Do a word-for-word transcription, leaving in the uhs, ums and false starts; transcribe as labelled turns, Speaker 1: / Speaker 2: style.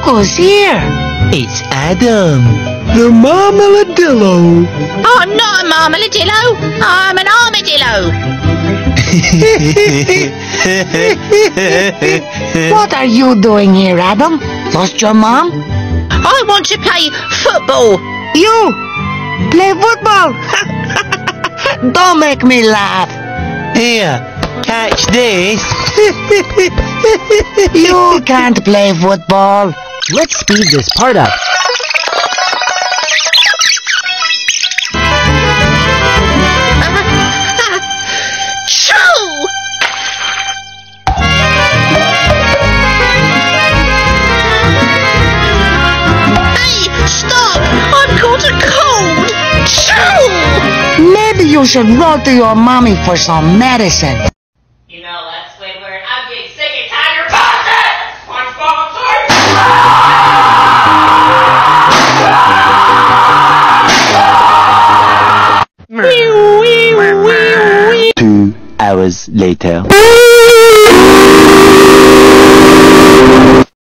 Speaker 1: who's here?
Speaker 2: It's Adam, the Marmaladillo.
Speaker 3: I'm not a marmaladillo. I'm an armadillo.
Speaker 1: What are you doing here, Adam? Lost your mom?
Speaker 3: I want to play football.
Speaker 1: You? Play football? Don't make me laugh.
Speaker 2: Here, catch this.
Speaker 1: You can't play football.
Speaker 4: Let's speed this part up.
Speaker 3: Choo! Hey, stop! I've got a cold. Choo!
Speaker 1: Maybe you should run to your mommy for some medicine.
Speaker 5: You know, that's way where I'm getting sick and tired of bullshit! SpongeBob, sorry!
Speaker 2: Two hours later.